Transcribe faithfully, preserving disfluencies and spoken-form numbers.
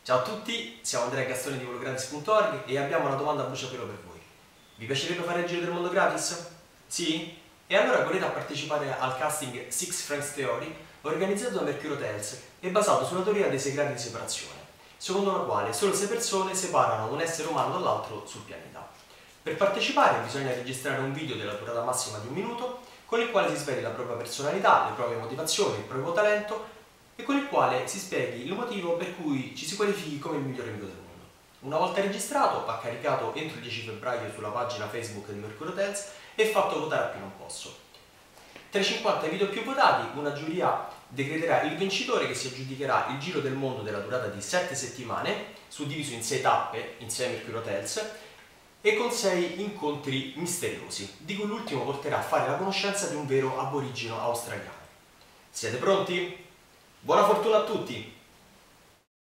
Ciao a tutti, siamo Andrea Gastoni di vologratis punto org e abbiamo una domanda a bruciapelo per voi. Vi piacerebbe fare il giro del mondo gratis? Sì? E allora correte a partecipare al casting Six Friends Theory organizzato da Mercury Hotels e basato sulla teoria dei sei gradi di separazione, secondo la quale solo sei persone separano un essere umano dall'altro sul pianeta. Per partecipare bisogna registrare un video della durata massima di un minuto con il quale si sveli la propria personalità, le proprie motivazioni, il proprio talento e con il quale si spieghi il motivo per cui ci si qualifichi come il migliore amico del mondo. Una volta registrato, va caricato entro il dieci febbraio sulla pagina Facebook di Mercury Hotels e fatto votare a più non posso. Tra i cinquanta video più votati, una giuria decreterà il vincitore che si aggiudicherà il giro del mondo della durata di sette settimane, suddiviso in sei tappe in sei Mercury Hotels e con sei incontri misteriosi, di cui l'ultimo porterà a fare la conoscenza di un vero aborigeno australiano. Siete pronti? Buona fortuna a tutti!